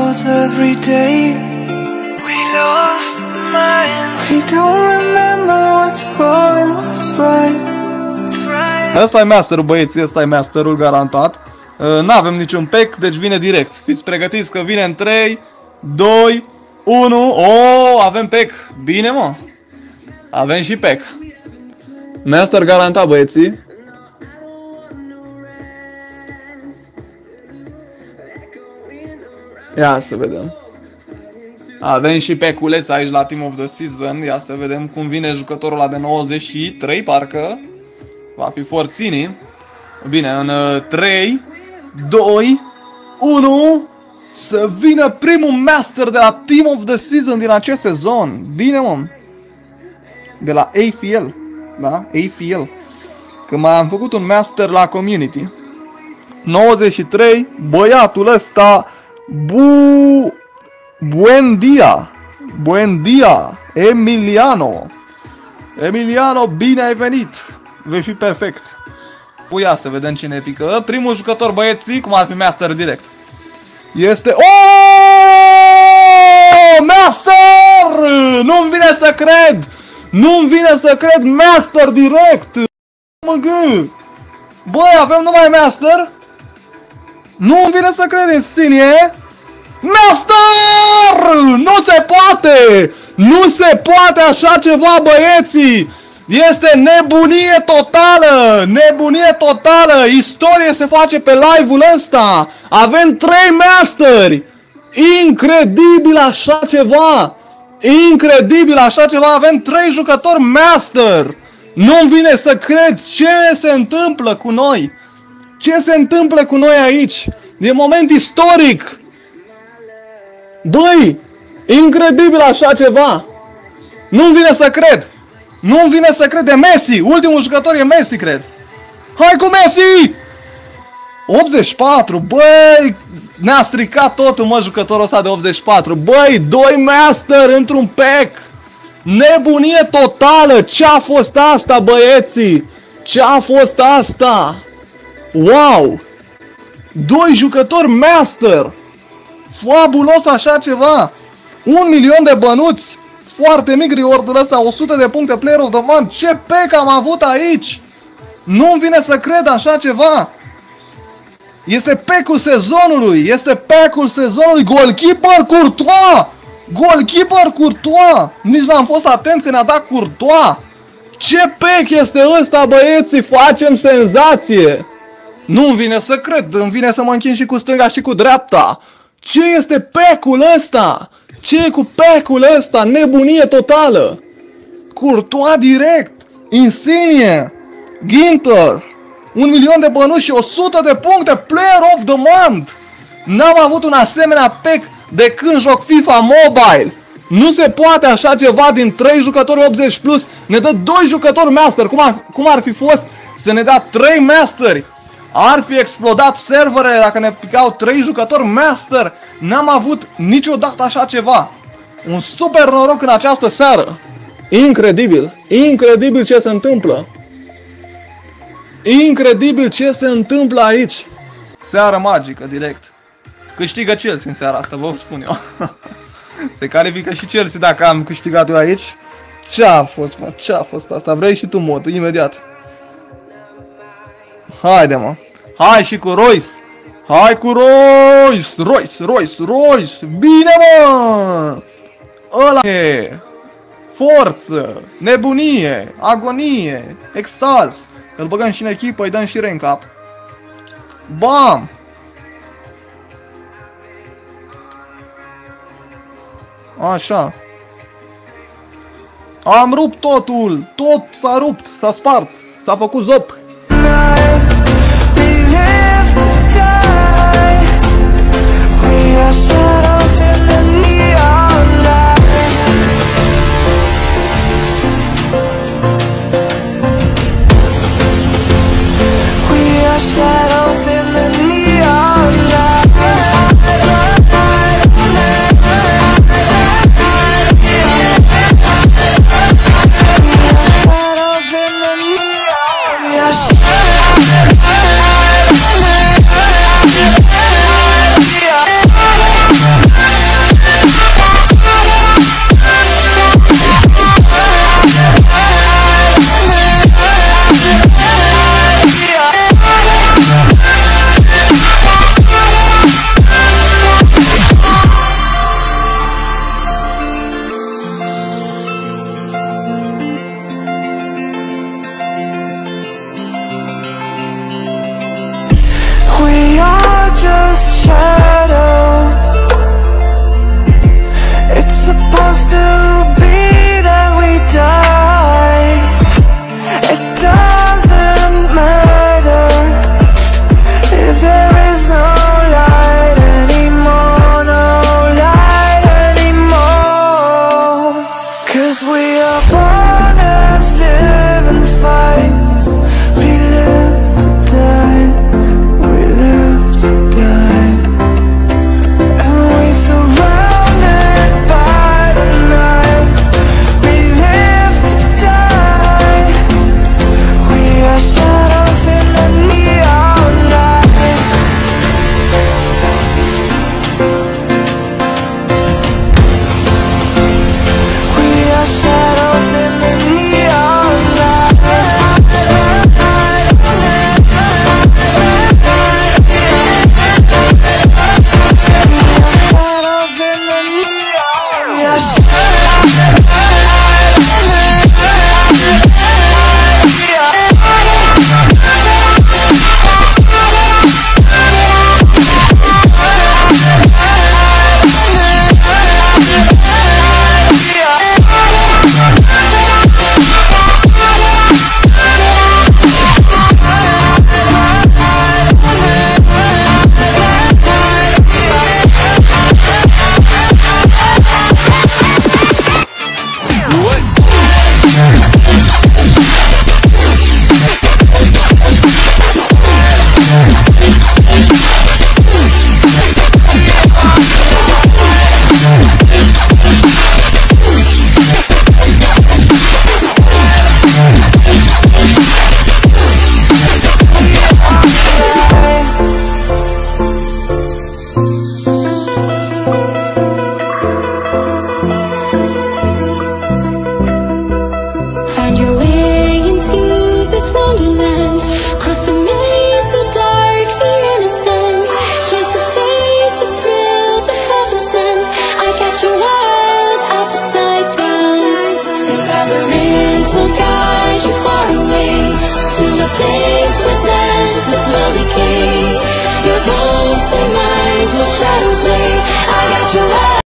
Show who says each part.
Speaker 1: clouds every day. We lost minds. We don't remember what's wrong and what's right.
Speaker 2: Ăsta e masterul, băieți, ăsta e masterul garantat. N-avem niciun pack, deci vine direct. Fiți pregătiți că vine în 3, 2, 1. Oh, avem pack. Bine, mă. Avem și pack. Master garantat, băieții. Ia să vedem. Avem și pack-uleț aici la Team of the Season. Ia să vedem cum vine jucătorul ăla de 93, parcă. Va fi forțini. Bine, în 3, 2, 1. Să vină primul master de la Team of the Season din acest sezon. Bine, mă. De la AFL. Da? AFL. Că mai am făcut un master la community. 93. Băiatul ăsta. Buen dia. Buen dia. Emiliano. Emiliano, bine ai venit. Vei fi perfect. Ia să vedem cine pică. Primul jucător, băieții, cum ar fi master direct. Este... Oh! Master! Nu-mi vine să cred! Nu-mi vine să cred! Master direct! MG! Băi, avem numai master? Nu-mi vine să cred în sine! Master! Nu se poate! Nu se poate așa ceva, băieții! Este nebunie totală! Nebunie totală! Istorie se face pe live-ul ăsta! Avem 3 masteri! Incredibil așa ceva! Incredibil așa ceva! Avem 3 jucători master! Nu-mi vine să cred ce se întâmplă cu noi! Ce se întâmplă cu noi aici? E moment istoric! Băi! Incredibil așa ceva! Nu-mi vine să cred! Nu-mi vine să cred, de Messi! Ultimul jucător e Messi, cred! Hai cu Messi! 84, băi! Ne-a stricat totul, mă, jucătorul ăsta de 84. Băi, 2 master într-un pack! Nebunie totală! Ce-a fost asta, băieții? Ce-a fost asta? Wow! 2 jucători master! Fabulos așa ceva! 1 milion de bănuți! Foarte mic reward-ul ăsta, 100 de puncte player of the month. Ce pack am avut aici? Nu-mi vine să cred așa ceva. Este pack-ul sezonului. Este pack-ul sezonului. Goalkeeper Courtois. Goalkeeper Courtois. Nici n-am fost atent când a dat Courtois. Ce pack este ăsta, băieții? Facem senzație. Nu-mi vine să cred. Îmi vine să mă închin și cu stânga și cu dreapta. Ce este pack-ul ăsta? Ce e cu pack-ul ăsta? Nebunie totală! Courtois direct! Insigne! Ginter! 1 milion de bănuși și 100 de puncte! Player of the month! N-am avut un asemenea pack de când joc FIFA Mobile! Nu se poate așa ceva din 3 jucători 80 plus. Ne dă 2 jucători master! Cum ar fi fost să ne dea 3 masteri? Ar fi explodat serverele dacă ne picau 3 jucători master. N-am avut niciodată așa ceva. Un super noroc în această seară. Incredibil. Incredibil ce se întâmplă. Incredibil ce se întâmplă aici. Seară magică, direct. Câștigă Chelsea în seara asta, vă spun eu. Se califică și Chelsea dacă am câștigat eu aici. Ce-a fost, mă? Ce-a fost asta? Vrei și tu, mod, imediat. Haide, mă. Hai și cu Royce. Hai cu Royce. Royce. Bine, mă. Ăla e. Forță. Nebunie. Agonie. Extaz. Îl băgăm și în echipă, îi dăm și rank up. Bam. Așa. Am rupt totul. Tot s-a rupt. S-a spart. S-a făcut zop.